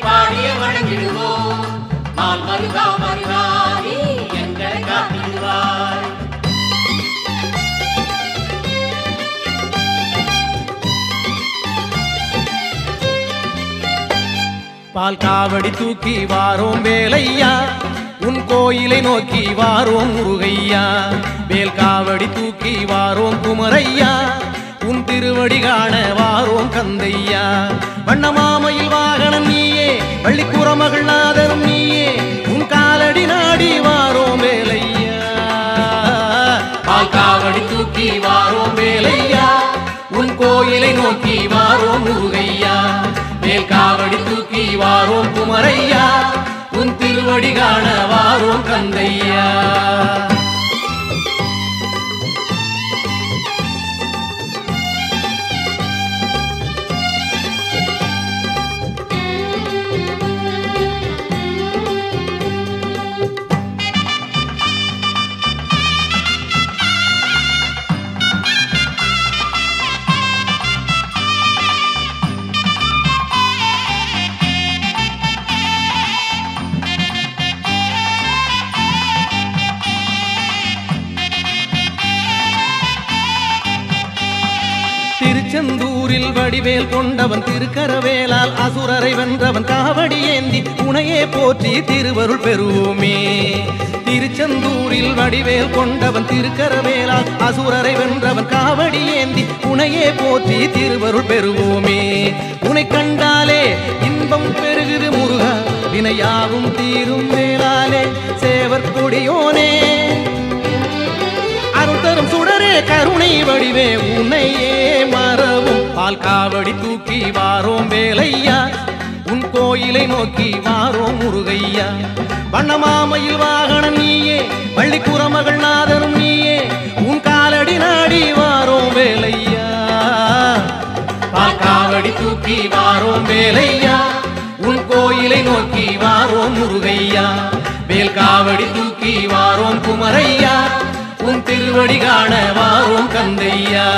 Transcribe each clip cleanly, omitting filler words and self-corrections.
பாடிய வணங்கிடுவோம் மால் மருகா மருகா நீ எங்களை காத்திடுவாய். பால் காவடி தூக்கி வாரோம் வேலையா உன் கோயிலை நோக்கி வாரோம் முருகையா. வேல் காவடி தூக்கி வாரோம் குமரையா உன் திருவடி காண வாரோம் கந்தையா. வண்ணமாமையில் வாகனம் நீயே வள்ளிக்குற மகள் நாதரும் நீயே உன் காலடி நாடி வாரோம் வேலையா. பால் காவடி தூக்கி வாரோம் வேலையா உன் கோயிலை நோக்கி வாரோம் முருகையா. வேல் காவடி தூக்கி வாரோம் குமரையா உன் திருவடி காண வாரோம் கந்தையா. திருச்செந்தூரில் வடிவேல் கொண்டவன் திருக்கரவேலால் அசுரரை வென்றவன் காவடி ஏந்தி உனையே போற்றி திருவருள் பெறுவோமே. திருச்செந்தூரில் வடிவேல் கொண்டவன் திருக்கரவேலால் அசுரரை வென்றவன் காவடி ஏந்தி உனையே போற்றி திருவருள் பெறுவோமே. உனை கண்டாலே இன்பம் பெருகுது முருகா வினையாவும் தீரும் வேளாலே சேவர் கொடியோனே. அருள் தரும் சுடரே கருணை வடிவே உன்னையே மறவும். பால் காவடி தூக்கி வாரோம் வேலையா உன் கோயிலை நோக்கி வாரோம் முருகையா. வண்ணமாமையில் வாகனம் நீயே வள்ளிக்குற மகள் நாதரும் நீயே உன் காலடி நாடி வாரோம் வேலையா. பால் காவடி தூக்கி வாரோம் வேலையா உன் கோயிலை நோக்கி வாரோம் முருகையா. வேல் காவடி தூக்கி வாரோம் குமரையா உன் திருவடி காண வாரோம் கந்தையா.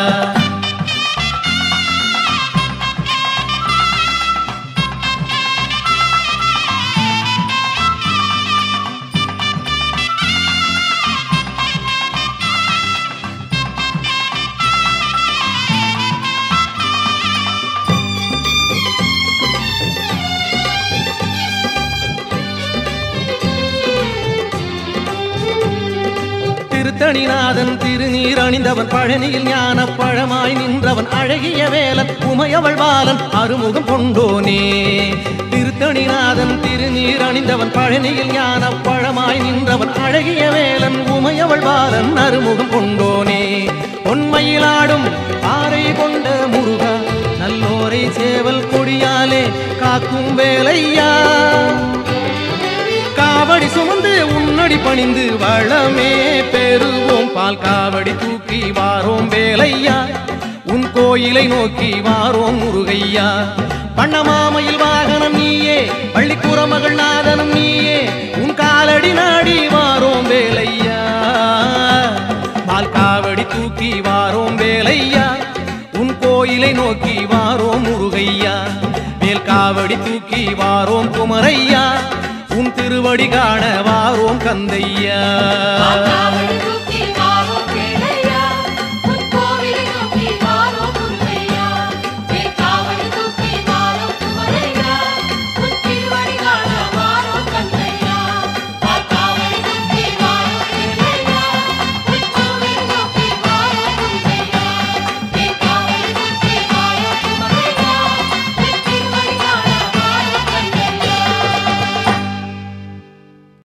திருத்தணிநாதன் திருநீர் அணிந்தவன் பழனியில் ஞான பழமாய் நின்றவன் அழகிய வேலன் உமையவள் பாலன் அருமுகம் கொண்டோனே. திருத்தணிநாதன் திருநீர் அணிந்தவன் பழனியில் ஞான பழமாய் நின்றவன் அழகிய வேலன் உமையவள் பாலன் அருமுகம் கொண்டோனே. பொன்மையிலாடும் ஆரை கொண்ட முருகா நல்லோரை சேவல் கொடியாலே காக்கும் வேலையா. காவடி சுமந்து உன்னடி பணிந்து வளமே பெறுவோம். பால் காவடி தூக்கி வாரோம் வேலையா உன் கோயிலை நோக்கி வாரோம் முருகையா. வண்ணமாமையில் வாகனம் நீயே வள்ளிக்குற மகள் நாதனும் நீயே உன் காலடி நாடி வாரோம் வேலையா. பால் காவடி தூக்கி வாரோம் வேலையா உன் கோயிலை நோக்கி வாரோம் முருகையா. வேல் காவடி தூக்கி வாரோம் குமரையா உன் திருவடி காண வாரோம் கந்தையா.